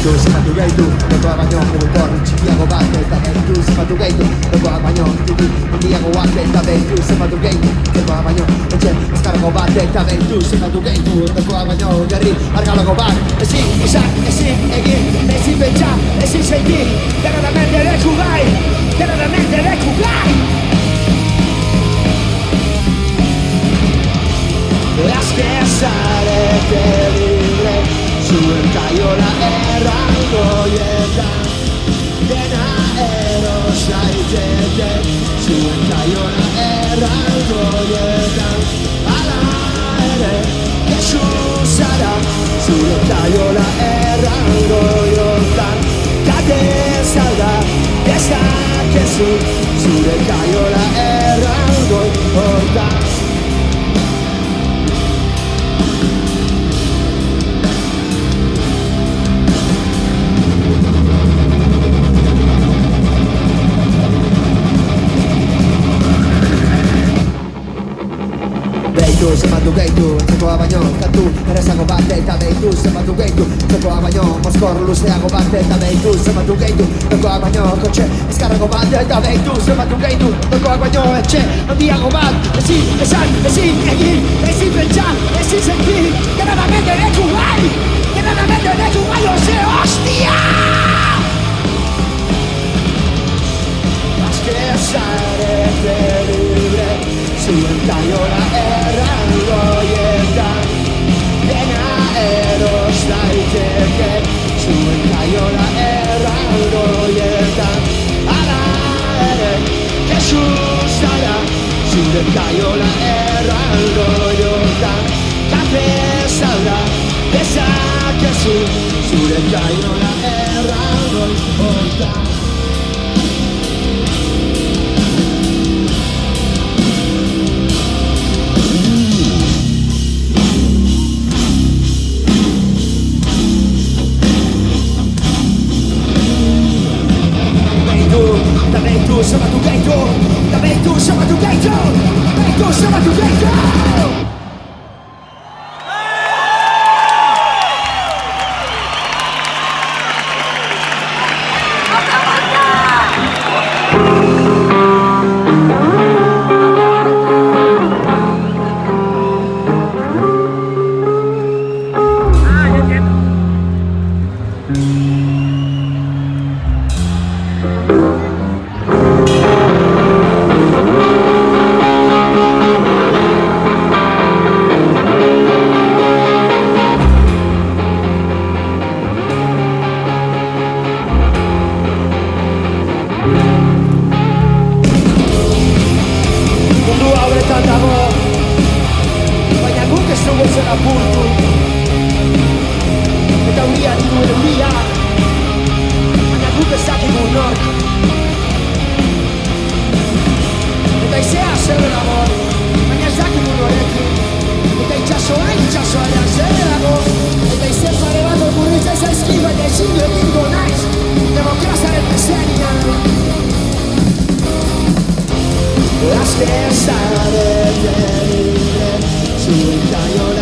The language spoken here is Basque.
Behitu sepatu gehitu, lekoa baino mugitor txikiago bat eta behitu sepatu gehitu, lekoa baino txiki handiago bat eta behitu sepatu gehitu, lekoa baino etxe azkarrago bat eta behitu sepatu gehitu, lekoa baino gerri argalago bat. Ezin izan, ezin egin, ezin pentsa, ezin senti, dena da mente leku gai, dena da mente leku gai. Azken zarete libre, zuen kaiola erraldoietan, dena eros daiteke, zuen kaiola erraldoietan, ala ere, kesu zara, zure kaiola erraldoietan, kate zalda, ez dakezu, zure kaiola erraldoietan. Behitu zenbatu gehitu, etxekoa baino kantu errezago bat eta behitu zenbatu gehitu, etxekoa baino mozkor luzeago bat eta behitu zenbatu gehitu, etxekoa baino kotxe ezkarrago bat eta behitu zenbatu gehitu, etxekoa baino etxe handiago bat. Ezin esan, ezin egin, ezin pentsa, ezin senti, dena da mente leku gai, dena da mente leku gai, ose hostia! Azken zarete libre, zuen kaiola erraldoietan, dena eros daiteke, zuen kaiola erraldoietan, ala ere, kesu zara, zure kaiola erraldoietan, kate zalda, dezakezu, zure kaiola erraldoietan. Sepatu gehitu, da behitu sepatu gehitu, behitu sepatu gehitu. Baina guk ez dugu zen apurtu, eta euria diru euria, baina guk ez dakigu nork. Eta izea zer dago, baina ez dakigu norekin, eta itxasoa zer dago, eta izen pare bat okurritza zaizki, baina ezin du egingo naiz, demokraziaren mesenian. Azken zarete libre, zuen kaiola